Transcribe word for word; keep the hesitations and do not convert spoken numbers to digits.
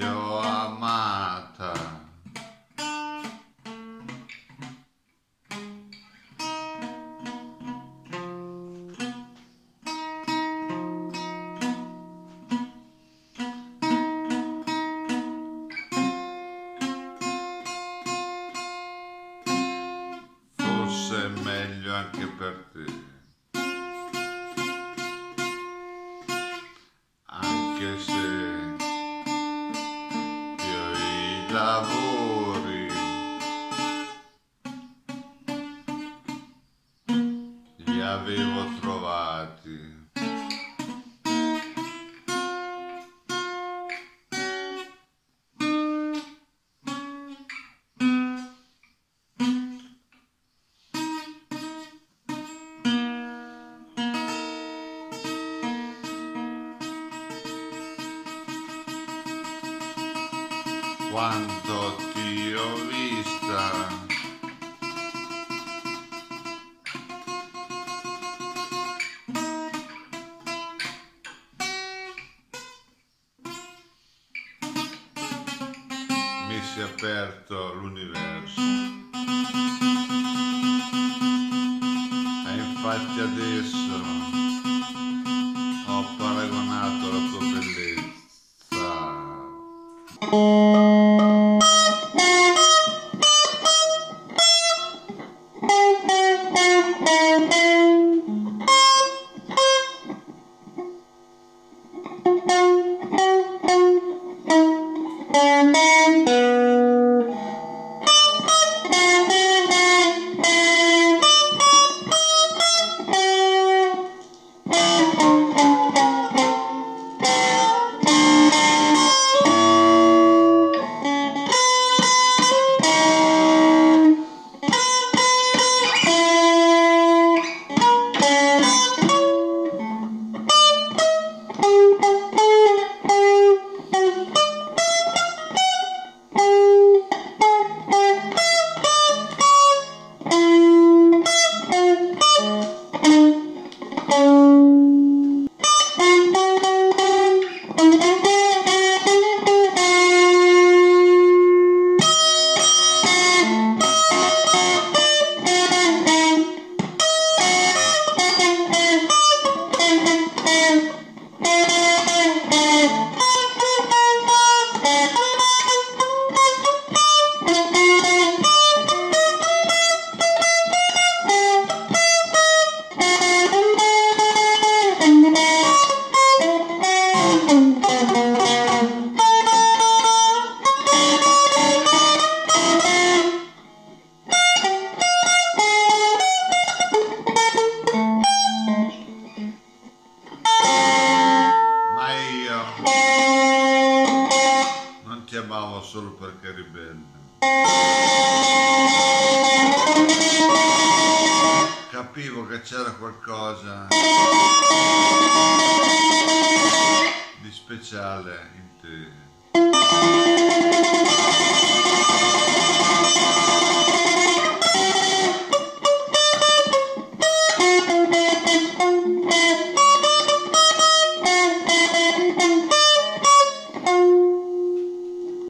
ho amata. Forse è meglio anche per te. Anche se io i lavori li avevo trovati. Quanto ti ho vista, mi si è aperto l'universo, e infatti adesso ho paragonato la tua bellezza. Non ti amavo solo perché eri bella. Capivo che c'era qualcosa di speciale in te.